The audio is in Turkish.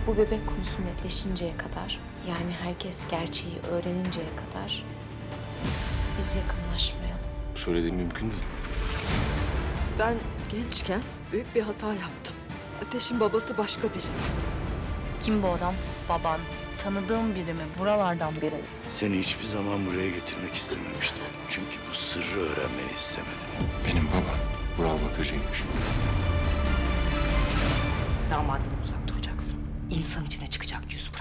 Bu bebek konusu netleşinceye kadar, yani herkes gerçeği öğreninceye kadar biz yakınlaşmayalım. Bu söylediğim mümkün değil. Ben gençken büyük bir hata yaptım. Ateş'in babası başka biri. Kim bu adam? Baban. Tanıdığım biri mi? Buralardan biri mi? Seni hiçbir zaman buraya getirmek istememiştim. Çünkü bu sırrı öğrenmeni istemedim. Benim babam Vural Bakırcı'ymış. Damadından uzak duracaksın. İnsan içine çıkacak yüz bırak.